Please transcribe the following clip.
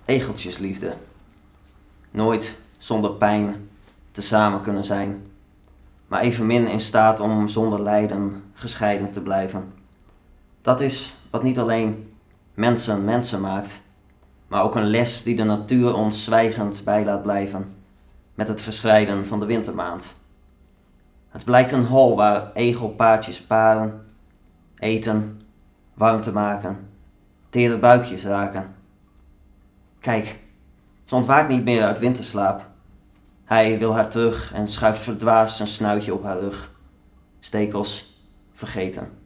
Egeltjesliefde. Nooit zonder pijn tezamen kunnen zijn, maar evenmin in staat om zonder lijden gescheiden te blijven. Dat is wat niet alleen mensen maakt, maar ook een les die de natuur ons zwijgend bij laat blijven met het verschrijden van de wintermaand. Het blijkt een hol waar egelpaardjes paren, eten, warmte maken, tere buikjes raken. Kijk, ze ontwaakt niet meer uit winterslaap. Hij wil haar terug en schuift verdwaasd zijn snuitje op haar rug. Stekels vergeten.